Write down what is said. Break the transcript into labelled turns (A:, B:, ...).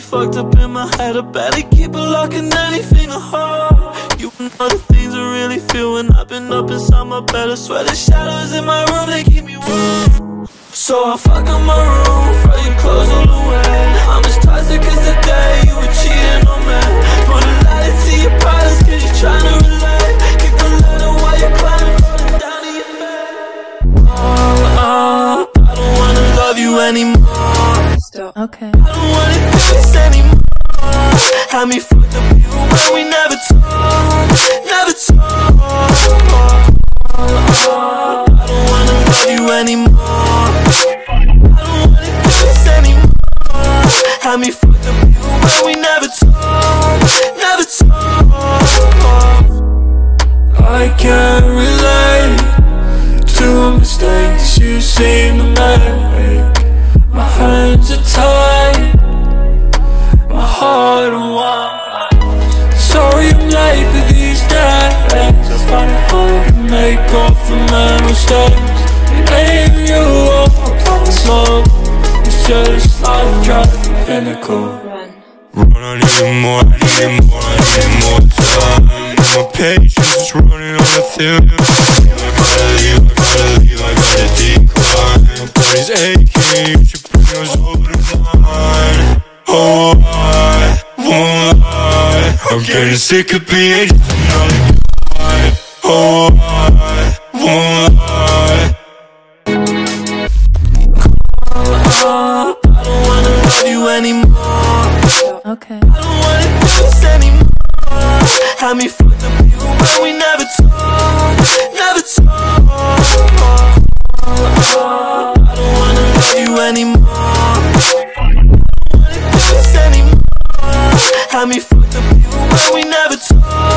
A: fucked up in my head, I better keep it locking anything I hold. You know the things I really feel when I've been up inside my bed. I swear the shadows in my room, they keep me warm. So I fuck up my room, throw your clothes all away. I'm as toxic as the day you were cheating on me. Put a light to your problems cause you're trying to relate. Kick the ladder while you're climbing, falling down to your face. I don't wanna love you anymore.
B: Stop. Okay.
A: I don't wanna do this anymore. Had me fucked up you when we never talk, never talk. I don't wanna love you anymore. I don't wanna do this anymore. Had me fucked up you when we never talk, never talk. I can't relate to mistakes you seem to make. My hands are tied, my heart on wine. Sorry I'm late for these days. I find it hard to make up for my mistakes. It ain't you, I promise love. It's just life driving pinnacle.
C: Run, I need more, I need more, I need more time. My patience is running on a thin. I gotta leave, I gotta leave, I gotta decline. My body's aching, you should bring yours over to mine. Oh, I won't lie, I'm getting sick of being just another guy. Oh, I won't lie.
A: I don't wanna love you anymore.
B: Okay.
A: I don't wanna do this anymore. Had me fucked up you when we never talk, never talk. I don't wanna love you anymore. I don't wanna do this anymore. Had me fucked up you when we never talk.